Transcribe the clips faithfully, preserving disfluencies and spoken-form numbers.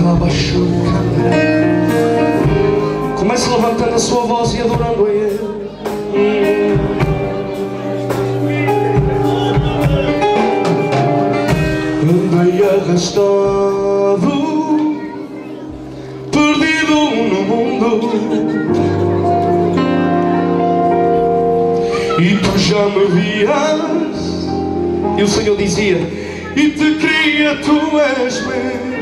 Comece levantando a sua voz e adorando a Ele. Andei arrastado, perdido no mundo, e tu já me vias. E o Senhor dizia: e te queria, tu és meu.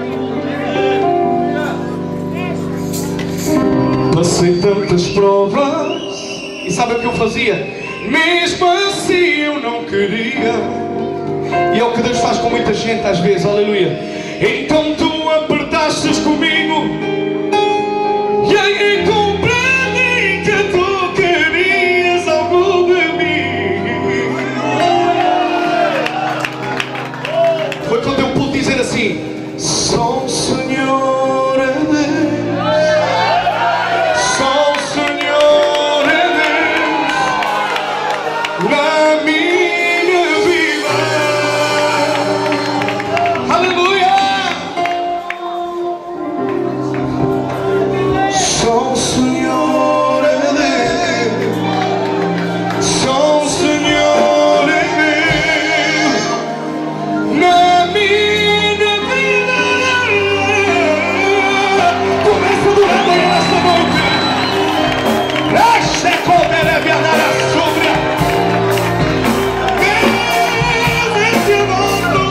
Passei tantas provas, e sabe o que eu fazia? Mesmo assim eu não queria. E é o que Deus faz com muita gente às vezes, aleluia. Então tu apertastes comigo, e aí compreendi que tu querias algo de mim. Foi quando eu pude dizer assim: só o Senhor é Deus, só o Senhor é Deus na minha vida. Aleluia! Só o Senhor é Deus, só o Senhor é Deus na minha vida. Começa a adorar a Ele nesta noite. Deixa comer a minha nara sobre esse mundo.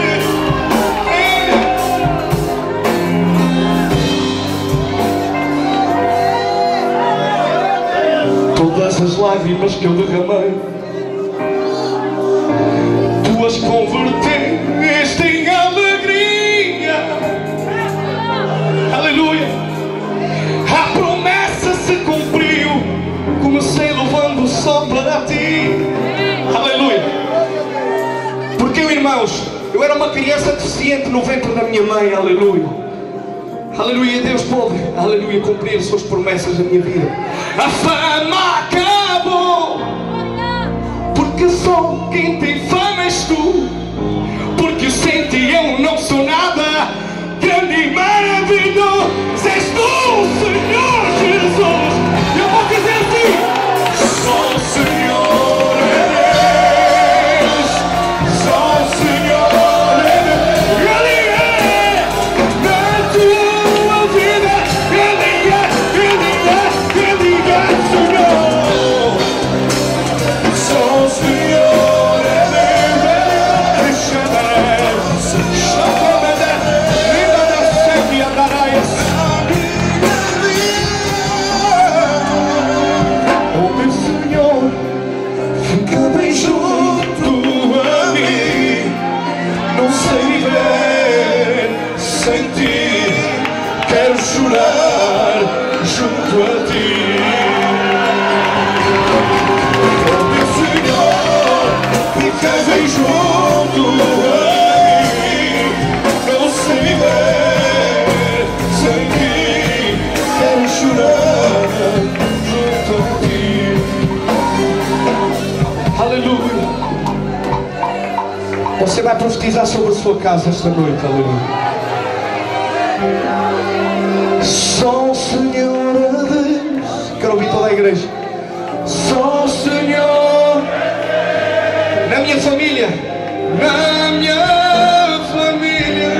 Todas as lágrimas que eu derramei, tu as converteste em alegria. Aleluia! A promessa se cumpriu. Comecei louvando só para ti. Aleluia! Porque, irmãos, eu era uma criança deficiente no ventre da minha mãe. Aleluia! Aleluia! Deus pode, aleluia, cumprir as suas promessas na minha vida. A fama acabou, porque só quem tem fama és tu. Porque sem ti eu não sou nada. Grande e maravilhoso és tu, Senhor Jesus. Eu vou dizer assim: só o Senhor é Deus, só o Senhor é Deus. Ele é na tua vida, Ele é, Ele é, Ele é Senhor. Só o Senhor é Deus. Deixa eu oh meu Senhor, fica bem junto a mim. Não sei viver sem ti, quero chorar junto a ti. Oh meu Senhor, fica bem junto a mim. Não sei viver sem ti, quero chorar junto a ti. Aleluia! Você vai profetizar sobre a sua casa esta noite, aleluia. Só o Senhor é Deus. Quero ouvir toda a igreja. Só o Senhor na minha família, na minha família.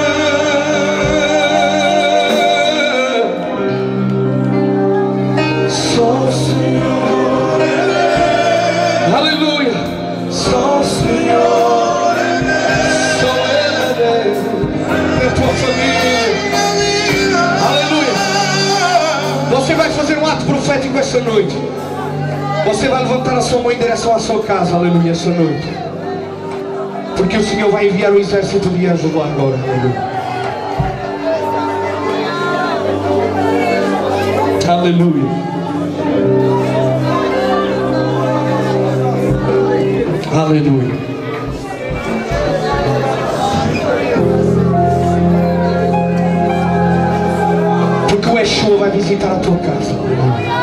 Só o Senhor é Deus. Aleluia. Só o Senhor é Deus. Só Ele é Deus na tua família. Aleluia. Você vai fazer um ato profético esta noite. Você vai levantar a sua mão em direção à sua casa, aleluia, esta noite. Porque o Senhor vai enviar o exército de anjos lá agora, aleluia. Aleluia. Aleluia. Porque o Yeshua vai visitar a tua casa, aleluia.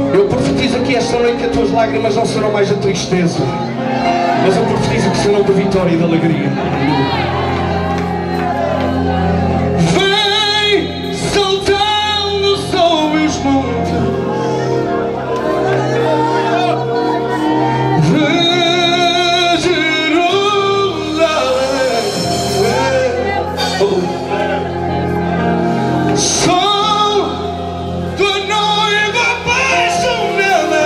Esta noite que as tuas lágrimas não serão mais a tristeza, mas eu profetizo que serão de vitória. vitória e da alegria. Vem saltando sobre os montes, de Jerusalém. Sou tua noiva apaixonada,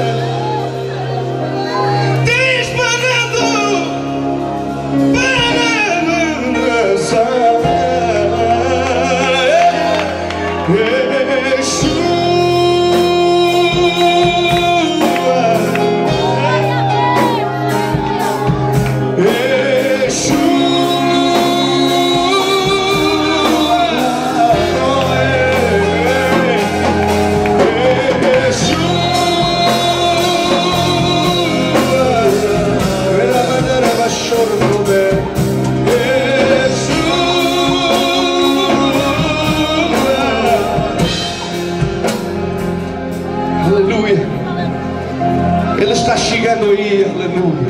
aleluia. Ele está chegando aí, aleluia.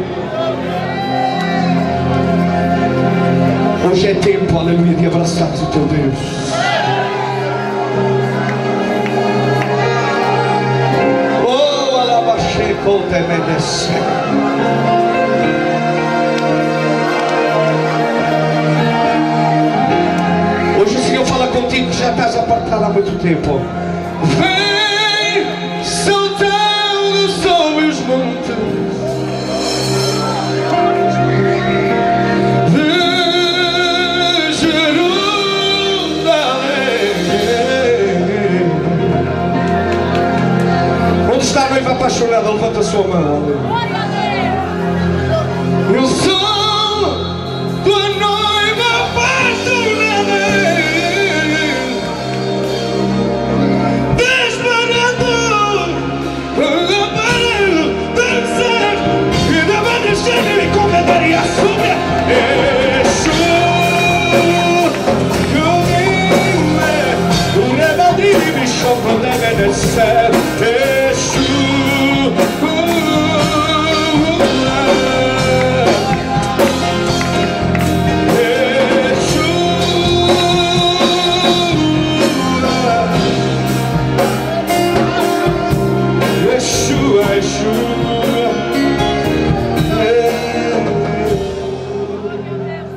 Hoje é tempo, aleluia, de abraçar o teu Deus. Oh, alabaxeco te merece. Hoje o Senhor fala contigo que já estás apartado há muito tempo. Vem saltando sobre os montes, de Jerusalém. Onde está a noiva apaixonada? Levanta a sua mão. Eu sou tua noiva apaixonada, deve descer.